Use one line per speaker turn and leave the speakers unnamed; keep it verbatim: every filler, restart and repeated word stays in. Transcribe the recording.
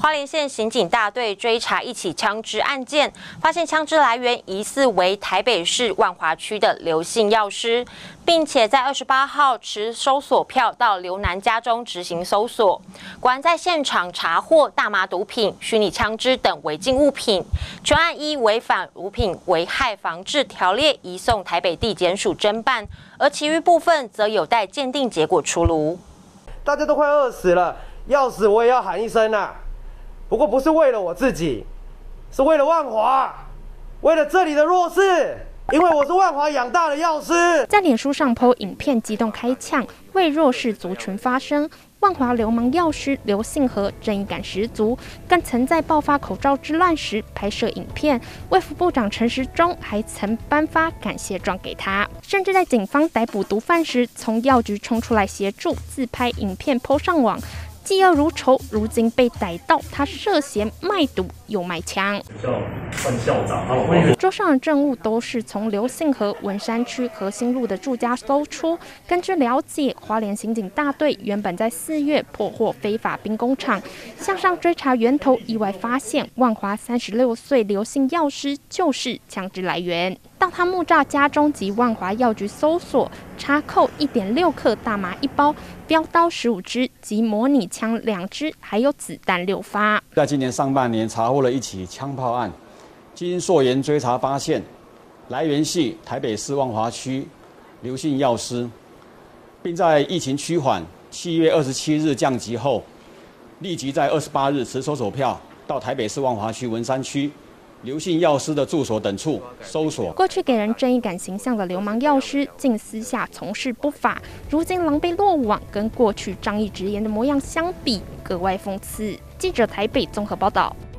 花莲县刑警大队追查一起枪支案件，发现枪支来源疑似为台北市万华区的刘姓药师，并且在二十八号持搜索票到刘南家中执行搜索，果然在现场查获大麻毒品、虚拟枪支等违禁物品，全案依违反毒品危害防治条例移送台北地检署侦办，而其余部分则有待鉴定结果出炉。
大家都快饿死了，要死我也要喊一声啊！不过不是为了我自己，是为了万华，为了这里的弱势。因为我是万华养大的药师，
在脸书上 po 影片，激动开呛，为弱势族群发声。万华流氓药师刘信和正义感十足，更曾在爆发口罩之乱时拍摄影片。卫福部长陈时中还曾颁发感谢状给他，甚至在警方逮捕毒贩时，从药局冲出来协助，自拍影片 po 上网。嫉恶如仇，如今被逮到，他涉嫌卖毒又卖枪。
学校换校长，
桌上的证物都是从刘信和文山区和兴路的住家搜出。根据了解，花莲刑警大队原本在四月破获非法兵工厂，向上追查源头，意外发现万华三十六岁刘姓药师就是枪支来源。到他木栅家中及万华药局搜索，查扣一点六克大麻一包，标刀十五支及模拟枪两支，还有子弹六发。
在今年上半年查获了一起枪炮案，经溯源追查发现，来源系台北市万华区刘姓药师，并在疫情趋缓、七月二十七日降级后，立即在二十八日持搜索票到台北市万华区文山区刘姓药师的住所等处搜索。
过去给人正义感形象的流氓药师，竟私下从事不法，如今狼狈落网，跟过去仗义直言的模样相比，格外讽刺。记者台北综合报道。